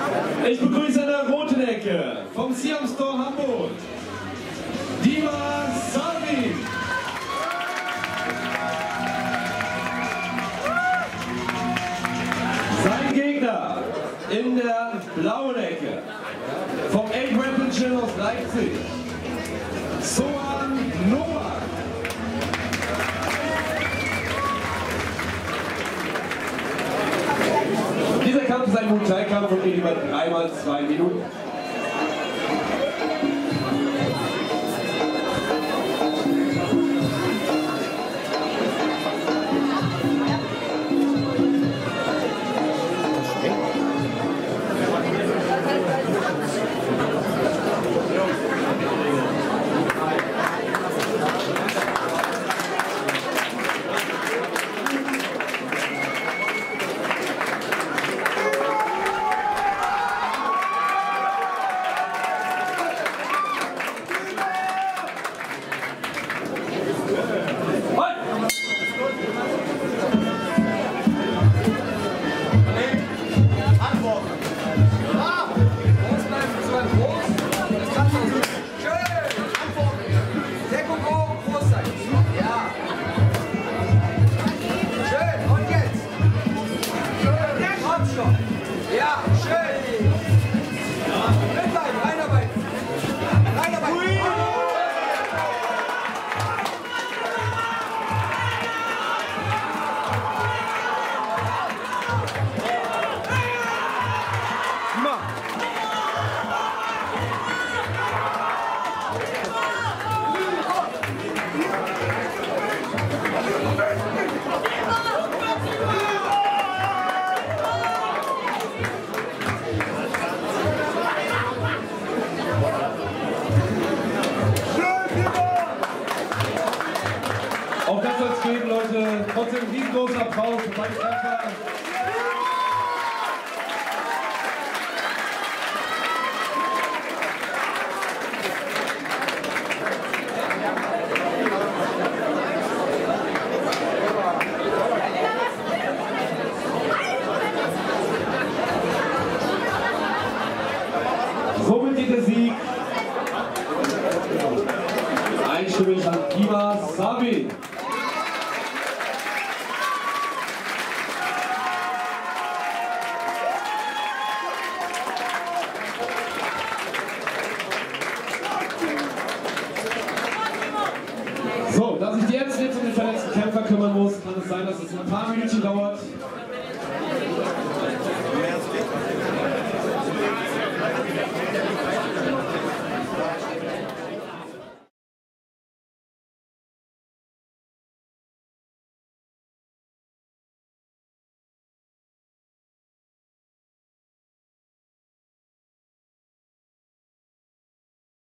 Ich begrüße an der roten Ecke vom Siamstore Hamburg Muay. Sein Gegner in der blauen Ecke vom 8-Weapon aus Leipzig, Muay. Dieser Kampf ist ein Muay-Kampf und geht über 3 mal 2 Minuten. Auch das soll es geben, Leute. Trotzdem einen riesengroßen Applaus für beide Kämpfer. Somit geht der Sieg einstimmig an Muay. So, da sich die Ärzte jetzt um den verletzten Kämpfer kümmern muss, kann es sein, dass es ein paar Minuten dauert.